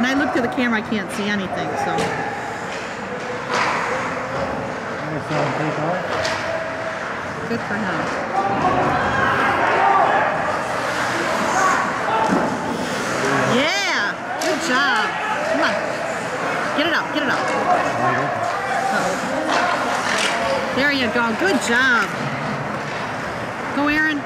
when I look through the camera, I can't see anything, so. Good for him. Yeah! Good job. Come on. Get it out. Get it out. There you go. Good job. Go, Aaron.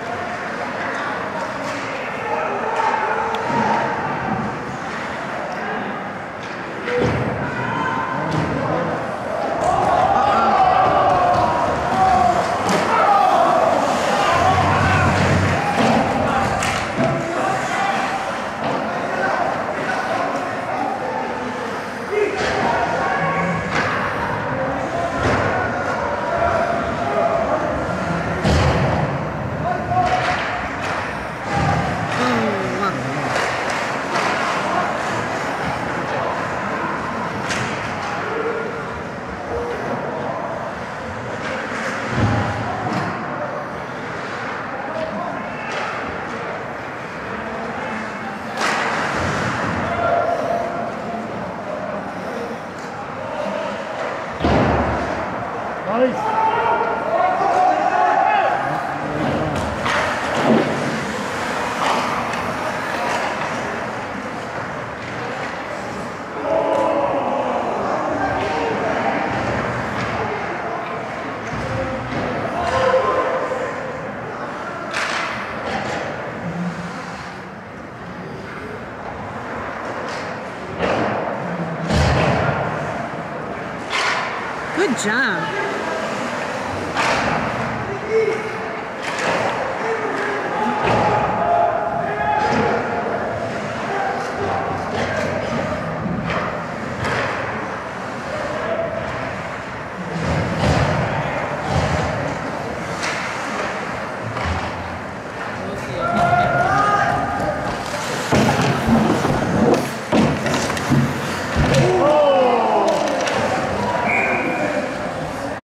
Good job.